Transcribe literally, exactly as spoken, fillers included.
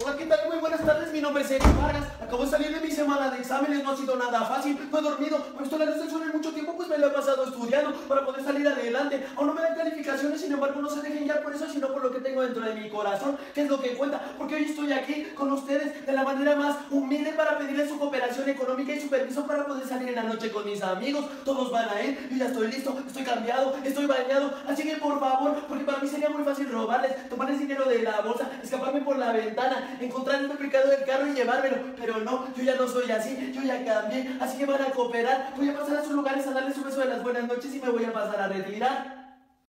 Hola, ¿qué tal? Muy buenas tardes, mi nombre es Eric Vargas. Acabo de salir de mi semana de exámenes, no ha sido nada fácil, no he dormido, no he visto la luz del sol en mucho tiempo, pues me lo he pasado estudiando para poder salir adelante. Aún no me dan calificaciones, sin embargo no se dejen guiar por eso, sino por lo que tengo dentro de mi corazón, que es lo que cuenta, porque hoy estoy aquí con ustedes de la manera más humilde para pedirles su cooperación económica y su permiso para poder salir en la noche con mis amigos. Todos van a ir, yo ya estoy listo, estoy cambiado, estoy bañado, así que por favor, porque para mí sería muy fácil robarles, tomarles dinero de la bolsa, escaparme por la ventana, encontrar el duplicado del carro y llevármelo, pero no, yo ya no soy así, yo ya cambié, así que van a cooperar, voy a pasar a sus lugares a darles un beso de las buenas noches y me voy a pasar a retirar.